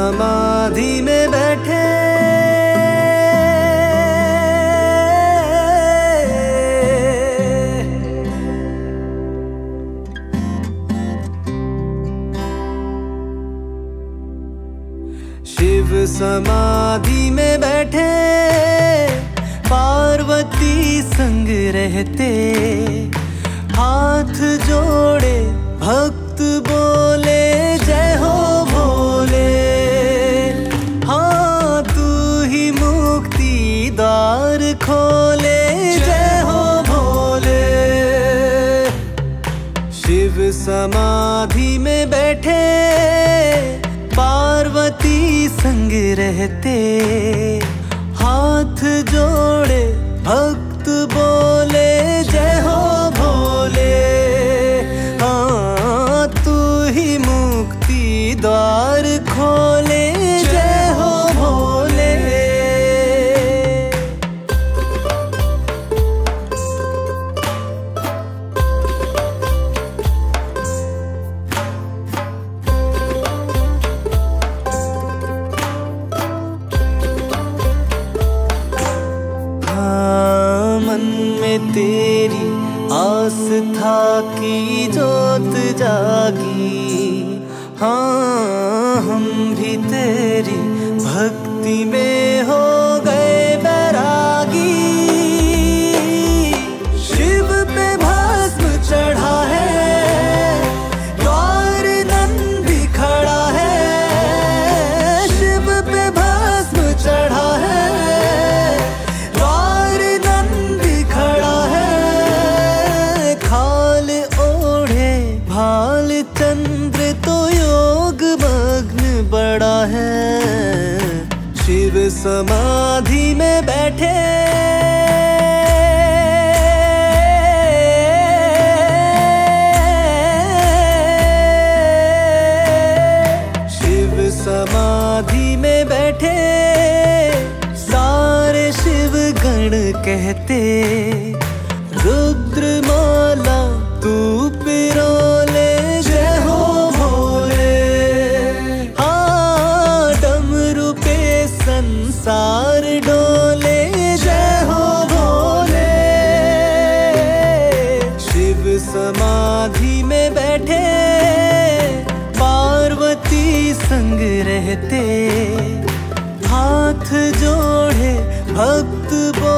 समाधि में बैठे शिव समाधि में बैठे पार्वती संग रहते, हाथ जोड़े भक्त बोले जय हो भोले। हाँ तू ही मुक्ति द्वार खोले जय हो भोले। शिव समाधि में बैठे पार्वती संग रहते, हाथ जोड़े भक्त बोले जय हो भोले। हाँ तू ही मुक्ति द्वार खोले जय हो भोले। मन में तेरी आस्था की जोत जागी, हाँ हम भी तेरी भक्ति में हो गए बैरागी। शिव पे भस्म चढ़ा है, द्वार नंदी खड़ा है। शिव पे भस्म चढ़ा है, भाल चंद्र तो योग मग्न बड़ा है। शिव समाधि में बैठे शिव समाधि में बैठे सारे शिव गण कहते, रुद्रमाला तू पिरोले जय हो भोले। हाँ डमरू पे संसार डोले जय हो भोले। शिव समाधि में बैठे पार्वती संग रहते, हाथ जोड़े भक्त